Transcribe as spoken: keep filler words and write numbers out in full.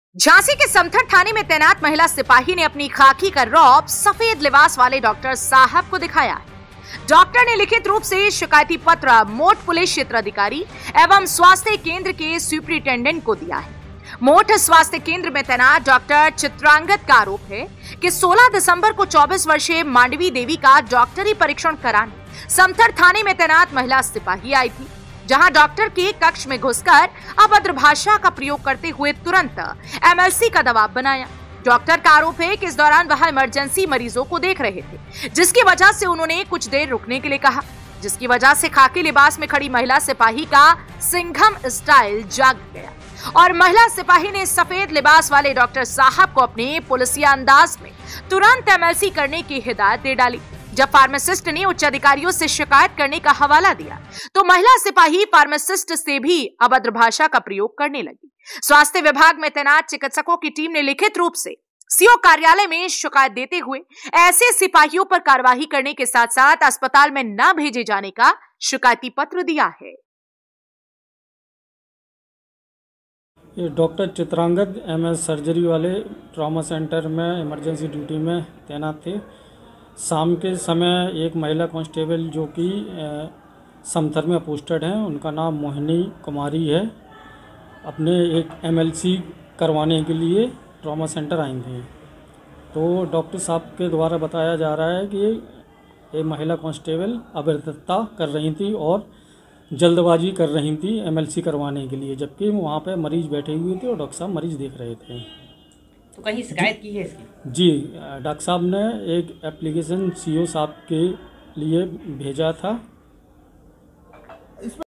झांसी के समथर थाने में तैनात महिला सिपाही ने अपनी खाकी का रौब सफेद लिबास वाले डॉक्टर साहब को दिखाया। डॉक्टर ने लिखित रूप से शिकायती पत्र मोट पुलिस क्षेत्र अधिकारी एवं स्वास्थ्य केंद्र के सुपरिटेंडेंट को दिया है। मोट स्वास्थ्य केंद्र में तैनात डॉक्टर चित्रांगद का आरोप है कि सोलह दिसंबर को चौबीस वर्षीय मांडवी देवी का डॉक्टरी परीक्षण कराने समथर थाने में तैनात महिला सिपाही आई थी, जहां डॉक्टर के कक्ष में घुसकर अभद्र भाषा का प्रयोग करते हुए तुरंत एमएलसी का दबाव बनाया। डॉक्टर का आरोप है कि इस दौरान वह इमरजेंसी मरीजों को देख रहे थे, जिसकी वजह से उन्होंने कुछ देर रुकने के लिए कहा, जिसकी वजह से खाकी लिबास में खड़ी महिला सिपाही का सिंघम स्टाइल जाग गया और महिला सिपाही ने सफेद लिबास वाले डॉक्टर साहब को अपने पुलिसिया अंदाज में तुरंत एमएलसी करने की हिदायत दे डाली। जब फार्मासिस्ट ने उच्च अधिकारियों से शिकायत करने का हवाला दिया तो महिला सिपाही फार्मासिस्ट से भी अभद्र भाषा का प्रयोग करने लगी। स्वास्थ्य विभाग में तैनात चिकित्सकों की टीम ने लिखित रूप से सीओ कार्यालय में शिकायत देते हुए ऐसे सिपाहियों पर कार्रवाई करने के साथ साथ अस्पताल में न भेजे जाने का शिकायती पत्र दिया है। ये डॉक्टर चित्रांगद एमएस सर्जरी वाले ट्रॉमा सेंटर में इमरजेंसी ड्यूटी में तैनात थे। शाम के समय एक महिला कांस्टेबल जो कि समथर में पोस्टेड हैं, उनका नाम मोहिनी कुमारी है, अपने एक एमएलसी करवाने के लिए ट्रॉमा सेंटर आई थी। तो डॉक्टर साहब के द्वारा बताया जा रहा है कि ये महिला कांस्टेबल अभद्रता कर रही थी और जल्दबाजी कर रही थी एमएलसी करवाने के लिए, जबकि वहाँ पे मरीज बैठे हुए थे और डॉक्टर साहब मरीज देख रहे थे। तो कहीं शिकायत की है इसकी? जी, डॉक्टर साहब ने एक एप्लीकेशन सीओ साहब के लिए भेजा था।